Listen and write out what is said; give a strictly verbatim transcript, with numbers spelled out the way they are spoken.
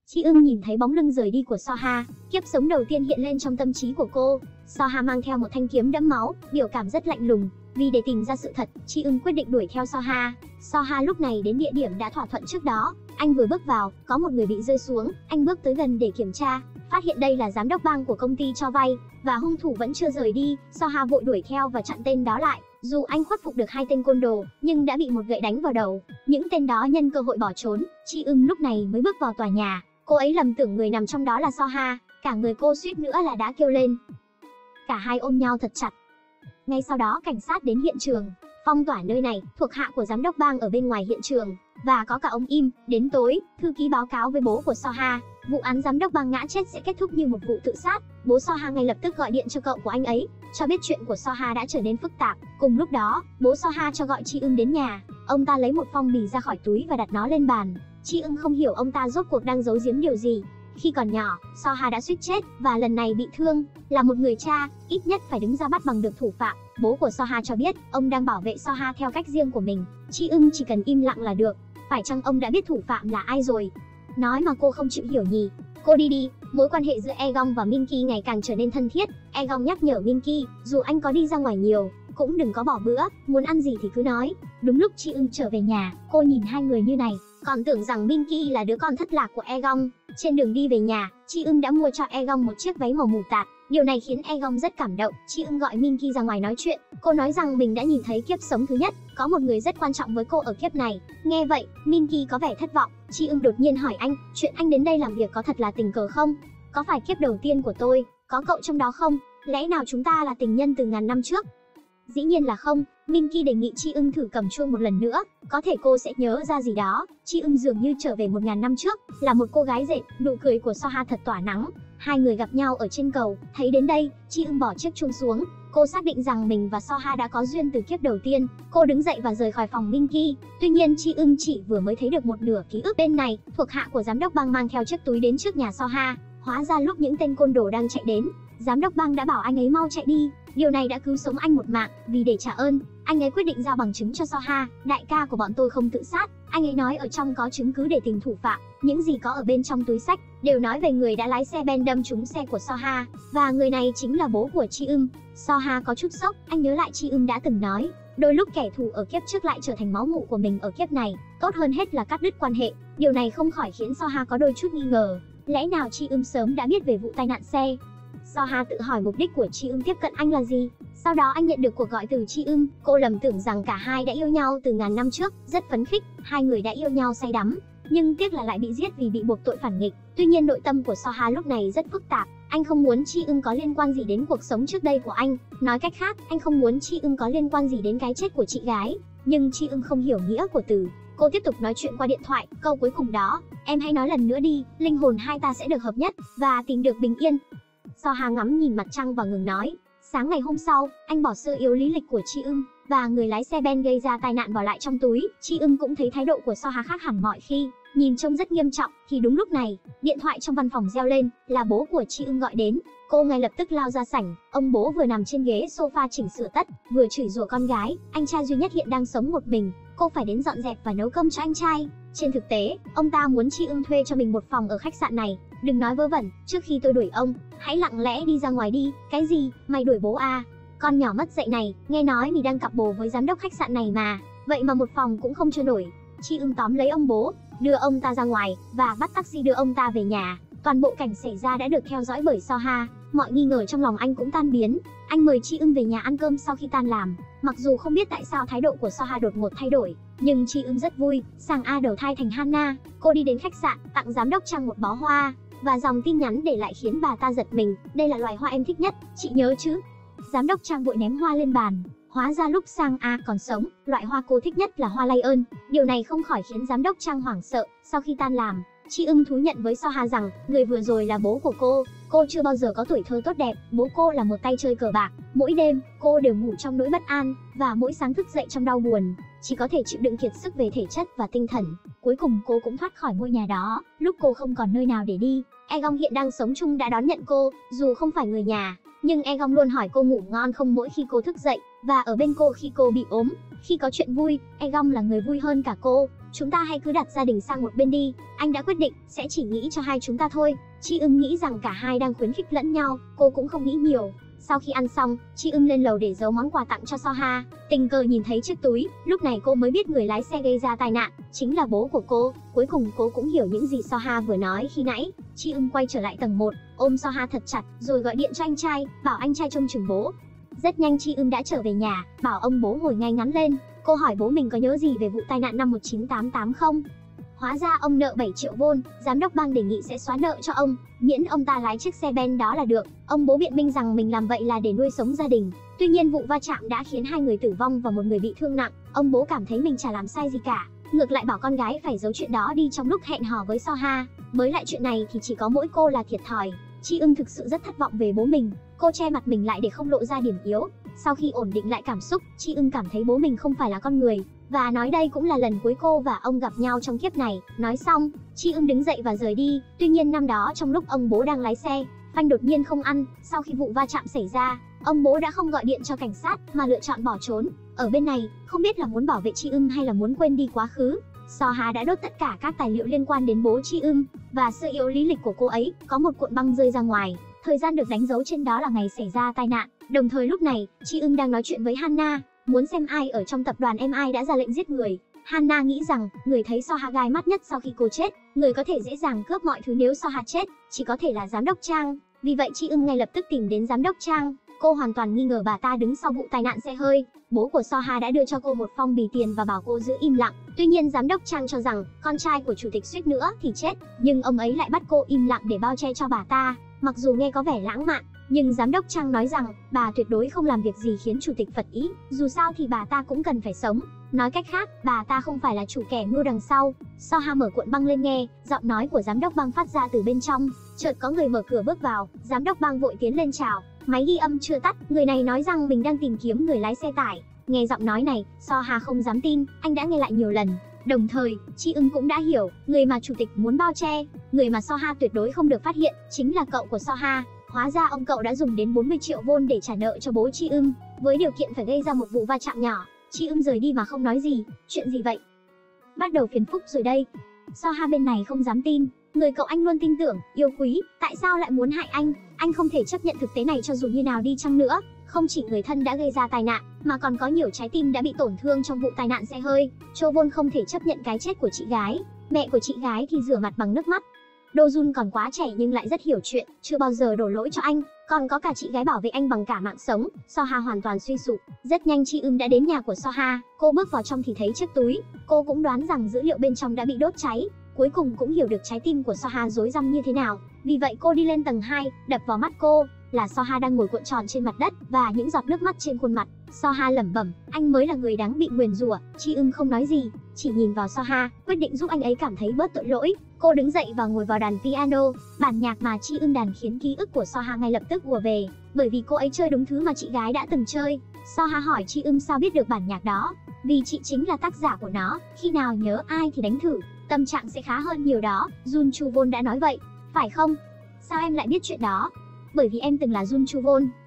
Chi Ưng nhìn thấy bóng lưng rời đi của Soha, kiếp sống đầu tiên hiện lên trong tâm trí của cô. Soha mang theo một thanh kiếm đẫm máu, biểu cảm rất lạnh lùng. Vì để tìm ra sự thật, Chi Ưng quyết định đuổi theo Soha. Soha lúc này đến địa điểm đã thỏa thuận trước đó. Anh vừa bước vào, có một người bị rơi xuống. Anh bước tới gần để kiểm tra, phát hiện đây là giám đốc bang của công ty cho vay, và hung thủ vẫn chưa rời đi. Soha vội đuổi theo và chặn tên đó lại. Dù anh khuất phục được hai tên côn đồ, nhưng đã bị một gậy đánh vào đầu. Những tên đó nhân cơ hội bỏ trốn. Chi Ưng lúc này mới bước vào tòa nhà. Cô ấy lầm tưởng người nằm trong đó là Soha, cả người cô suýt nữa là đã kêu lên. Cả hai ôm nhau thật chặt. Ngay sau đó cảnh sát đến hiện trường, phong tỏa nơi này. Thuộc hạ của giám đốc bang ở bên ngoài hiện trường, và có cả ông Im. Đến tối, thư ký báo cáo với bố của Soha, vụ án giám đốc bang ngã chết sẽ kết thúc như một vụ tự sát. Bố Soha ngay lập tức gọi điện cho cậu của anh ấy, cho biết chuyện của Soha đã trở nên phức tạp. Cùng lúc đó, bố Soha cho gọi Chi Ưng đến nhà. Ông ta lấy một phong bì ra khỏi túi và đặt nó lên bàn. Chi Ưng không hiểu ông ta rốt cuộc đang giấu giếm điều gì. Khi còn nhỏ, Soha đã suýt chết, và lần này bị thương. Là một người cha, ít nhất phải đứng ra bắt bằng được thủ phạm. Bố của Soha cho biết, ông đang bảo vệ Soha theo cách riêng của mình. Chi Ưng chỉ cần im lặng là được. Phải chăng ông đã biết thủ phạm là ai rồi? Nói mà cô không chịu hiểu nhỉ? Cô đi đi. Mối quan hệ giữa Aegon và Minky ngày càng trở nên thân thiết. Aegon nhắc nhở Minky, dù anh có đi ra ngoài nhiều, cũng đừng có bỏ bữa, muốn ăn gì thì cứ nói. Đúng lúc Chi Ưng trở về nhà, cô nhìn hai người như này, còn tưởng rằng Minky là đứa con thất lạc của Aegon. Trên đường đi về nhà, Chi Ưng đã mua cho Aegon một chiếc váy màu mù tạt. Điều này khiến Aegon rất cảm động. Chi Ưng gọi Minky ra ngoài nói chuyện. Cô nói rằng mình đã nhìn thấy kiếp sống thứ nhất, có một người rất quan trọng với cô ở kiếp này. Nghe vậy, Minky có vẻ thất vọng. Chi Ưng đột nhiên hỏi anh, chuyện anh đến đây làm việc có thật là tình cờ không? Có phải kiếp đầu tiên của tôi, có cậu trong đó không? Lẽ nào chúng ta là tình nhân từ ngàn năm trước? Dĩ nhiên là không. Minky đề nghị Chi Ưng thử cầm chuông một lần nữa, có thể cô sẽ nhớ ra gì đó. Chi Ưng dường như trở về một ngàn năm trước, là một cô gái dệt. Nụ cười của Soha thật tỏa nắng. Hai người gặp nhau ở trên cầu. Thấy đến đây, Chi Ưng bỏ chiếc chuông xuống. Cô xác định rằng mình và Soha đã có duyên từ kiếp đầu tiên. Cô đứng dậy và rời khỏi phòng Minky. Tuy nhiên Chi Ưng chỉ vừa mới thấy được một nửa ký ức. Bên này, thuộc hạ của giám đốc bang mang theo chiếc túi đến trước nhà Soha. Hóa ra lúc những tên côn đồ đang chạy đến, giám đốc bang đã bảo anh ấy mau chạy đi. Điều này đã cứu sống anh một mạng. Vì để trả ơn, anh ấy quyết định giao bằng chứng cho Soha. Đại ca của bọn tôi không tự sát. Anh ấy nói ở trong có chứng cứ để tìm thủ phạm. Những gì có ở bên trong túi xách đều nói về người đã lái xe Ben đâm trúng xe của Soha, và người này chính là bố của Chi Ưng. Soha có chút sốc. Anh nhớ lại Chi Ưng đã từng nói, đôi lúc kẻ thù ở kiếp trước lại trở thành máu mủ của mình ở kiếp này. Tốt hơn hết là cắt đứt quan hệ. Điều này không khỏi khiến Soha có đôi chút nghi ngờ. Lẽ nào Chi Ưng sớm đã biết về vụ tai nạn xe? Soha tự hỏi mục đích của Chi Ưng tiếp cận anh là gì. Sau đó anh nhận được cuộc gọi từ Chi Ưng. Cô lầm tưởng rằng cả hai đã yêu nhau từ ngàn năm trước, rất phấn khích. Hai người đã yêu nhau say đắm, nhưng tiếc là lại bị giết vì bị buộc tội phản nghịch. Tuy nhiên nội tâm của Soha lúc này rất phức tạp. Anh không muốn Chi Ưng có liên quan gì đến cuộc sống trước đây của anh. Nói cách khác, anh không muốn Chi Ưng có liên quan gì đến cái chết của chị gái. Nhưng Chi Ưng không hiểu nghĩa của từ. Cô tiếp tục nói chuyện qua điện thoại. Câu cuối cùng đó, em hãy nói lần nữa đi, linh hồn hai ta sẽ được hợp nhất và tìm được bình yên. Soha ngắm nhìn mặt trăng và ngừng nói. Sáng ngày hôm sau, anh bỏ sơ yếu lý lịch của Chi Ưng và người lái xe Ben gây ra tai nạn vào lại trong túi. Chi Ưng cũng thấy thái độ của Soha khác hẳn mọi khi, nhìn trông rất nghiêm trọng. Thì đúng lúc này, điện thoại trong văn phòng reo lên, là bố của Chi Ưng gọi đến. Cô ngay lập tức lao ra sảnh. Ông bố vừa nằm trên ghế sofa chỉnh sửa tất, vừa chửi rủa con gái. Anh trai duy nhất hiện đang sống một mình, cô phải đến dọn dẹp và nấu cơm cho anh trai. Trên thực tế, ông ta muốn Chi Ưng thuê cho mình một phòng ở khách sạn này. Đừng nói vớ vẩn, trước khi tôi đuổi ông, hãy lặng lẽ đi ra ngoài đi. Cái gì? Mày đuổi bố à? Con nhỏ mất dạy này, nghe nói mày đang cặp bồ với giám đốc khách sạn này mà. Vậy mà một phòng cũng không cho nổi. Chi Ưng tóm lấy ông bố, đưa ông ta ra ngoài và bắt taxi đưa ông ta về nhà. Toàn bộ cảnh xảy ra đã được theo dõi bởi Soha. Mọi nghi ngờ trong lòng anh cũng tan biến. Anh mời Chi Ưng về nhà ăn cơm sau khi tan làm. Mặc dù không biết tại sao thái độ của Soha đột ngột thay đổi, nhưng Chi Ưng rất vui. Sang A đầu thai thành Hana. Cô đi đến khách sạn, tặng giám đốc Trang một bó hoa và dòng tin nhắn để lại khiến bà ta giật mình. Đây là loài hoa em thích nhất, chị nhớ chứ? Giám đốc Trang vội ném hoa lên bàn. Hóa ra lúc Sang A còn sống, loại hoa cô thích nhất là hoa lay ơn. Điều này không khỏi khiến giám đốc Trang hoảng sợ. Sau khi tan làm, Chi Ưng thú nhận với Soha rằng người vừa rồi là bố của cô. Cô chưa bao giờ có tuổi thơ tốt đẹp. Bố cô là một tay chơi cờ bạc. Mỗi đêm, cô đều ngủ trong nỗi bất an, và mỗi sáng thức dậy trong đau buồn. Chỉ có thể chịu đựng kiệt sức về thể chất và tinh thần. Cuối cùng cô cũng thoát khỏi ngôi nhà đó. Lúc cô không còn nơi nào để đi, Aegon hiện đang sống chung đã đón nhận cô. Dù không phải người nhà, nhưng Aegon luôn hỏi cô ngủ ngon không mỗi khi cô thức dậy, và ở bên cô khi cô bị ốm. Khi có chuyện vui, Aegon là người vui hơn cả cô. chúng ta hãy cứ đặt gia đình sang một bên đi, anh đã quyết định, sẽ chỉ nghĩ cho hai chúng ta thôi. Chi ưng nghĩ rằng cả hai đang khuyến khích lẫn nhau, cô cũng không nghĩ nhiều. Sau khi ăn xong, Chi ưng lên lầu để giấu món quà tặng cho Soha, tình cờ nhìn thấy chiếc túi, lúc này cô mới biết người lái xe gây ra tai nạn chính là bố của cô. Cuối cùng cô cũng hiểu những gì Soha vừa nói khi nãy. Chi ưng quay trở lại tầng một, ôm Soha thật chặt, rồi gọi điện cho anh trai, bảo anh trai trông chừng bố. Rất nhanh Chi ưng đã trở về nhà, bảo ông bố ngồi ngay ngắn lên. Cô hỏi bố mình có nhớ gì về vụ tai nạn năm một chín tám tám không? Hóa ra ông nợ bảy triệu won, giám đốc bang đề nghị sẽ xóa nợ cho ông, miễn ông ta lái chiếc xe Ben đó là được. Ông bố biện minh rằng mình làm vậy là để nuôi sống gia đình. Tuy nhiên vụ va chạm đã khiến hai người tử vong và một người bị thương nặng. Ông bố cảm thấy mình chả làm sai gì cả, ngược lại bảo con gái phải giấu chuyện đó đi trong lúc hẹn hò với Soha. Mới lại chuyện này thì chỉ có mỗi cô là thiệt thòi. Chi ưng thực sự rất thất vọng về bố mình, cô che mặt mình lại để không lộ ra điểm yếu. Sau khi ổn định lại cảm xúc, Chi ưng cảm thấy bố mình không phải là con người, và nói đây cũng là lần cuối cô và ông gặp nhau trong kiếp này. Nói xong, Chi ưng đứng dậy và rời đi. Tuy nhiên năm đó trong lúc ông bố đang lái xe, phanh đột nhiên không ăn. Sau khi vụ va chạm xảy ra, ông bố đã không gọi điện cho cảnh sát mà lựa chọn bỏ trốn. Ở bên này, không biết là muốn bảo vệ Chi ưng hay là muốn quên đi quá khứ, Soha đã đốt tất cả các tài liệu liên quan đến bố Chi ưng và sự yếu lý lịch của cô ấy. Có một cuộn băng rơi ra ngoài, thời gian được đánh dấu trên đó là ngày xảy ra tai nạn. Đồng thời lúc này, Chi ưng đang nói chuyện với Hana, muốn xem ai ở trong tập đoàn em i đã ra lệnh giết người. Hana nghĩ rằng người thấy Soha gai mắt nhất sau khi cô chết, người có thể dễ dàng cướp mọi thứ nếu Soha chết, chỉ có thể là giám đốc Trang. Vì vậy Chi ưng ngay lập tức tìm đến giám đốc Trang. Cô hoàn toàn nghi ngờ bà ta đứng sau vụ tai nạn xe hơi. Bố của Soha đã đưa cho cô một phong bì tiền và bảo cô giữ im lặng. Tuy nhiên giám đốc Trang cho rằng con trai của chủ tịch suýt nữa thì chết, nhưng ông ấy lại bắt cô im lặng để bao che cho bà ta. Mặc dù nghe có vẻ lãng mạn, nhưng giám đốc Trang nói rằng bà tuyệt đối không làm việc gì khiến chủ tịch phật ý, dù sao thì bà ta cũng cần phải sống. Nói cách khác, bà ta không phải là chủ kẻ mưu đằng sau. Soha mở cuộn băng lên nghe, giọng nói của giám đốc bang phát ra từ bên trong. Chợt có người mở cửa bước vào, giám đốc bang vội tiến lên chào. Máy ghi âm chưa tắt, người này nói rằng mình đang tìm kiếm người lái xe tải. Nghe giọng nói này, Soha không dám tin, anh đã nghe lại nhiều lần. Đồng thời, Chi ưng cũng đã hiểu, người mà chủ tịch muốn bao che, người mà Soha tuyệt đối không được phát hiện, chính là cậu của Soha. Hóa ra ông cậu đã dùng đến bốn mươi triệu won để trả nợ cho bố Chi ưng, với điều kiện phải gây ra một vụ va chạm nhỏ. Chi ưng rời đi mà không nói gì, chuyện gì vậy? Bắt đầu phiền phức rồi đây. Soha bên này không dám tin, người cậu anh luôn tin tưởng, yêu quý, tại sao lại muốn hại anh? Anh không thể chấp nhận thực tế này cho dù như nào đi chăng nữa. Không chỉ người thân đã gây ra tai nạn, mà còn có nhiều trái tim đã bị tổn thương trong vụ tai nạn xe hơi. Cho Won không thể chấp nhận cái chết của chị gái. Mẹ của chị gái thì rửa mặt bằng nước mắt. Do Jun còn quá trẻ nhưng lại rất hiểu chuyện, chưa bao giờ đổ lỗi cho anh. Còn có cả chị gái bảo vệ anh bằng cả mạng sống. Soha hoàn toàn suy sụp. Rất nhanh Chi ưng đã đến nhà của Soha. Cô bước vào trong thì thấy chiếc túi. Cô cũng đoán rằng dữ liệu bên trong đã bị đốt cháy. Cuối cùng cũng hiểu được trái tim của Soha rối rắm như thế nào. Vì vậy cô đi lên tầng hai, đập vào mắt cô là Soha đang ngồi cuộn tròn trên mặt đất và những giọt nước mắt trên khuôn mặt. Soha lẩm bẩm, anh mới là người đáng bị nguyền rủa. Chi ưng không nói gì, chỉ nhìn vào Soha, quyết định giúp anh ấy cảm thấy bớt tội lỗi. Cô đứng dậy và ngồi vào đàn piano. Bản nhạc mà Chi ưng đàn khiến ký ức của Soha ngay lập tức ùa về, bởi vì cô ấy chơi đúng thứ mà chị gái đã từng chơi. Soha hỏi Chi ưng sao biết được bản nhạc đó, vì chị chính là tác giả của nó, khi nào nhớ ai thì đánh thử, tâm trạng sẽ khá hơn nhiều đó. Jun Chu Won đã nói vậy, phải không? Sao em lại biết chuyện đó? Bởi vì em từng là Jun Chu Won.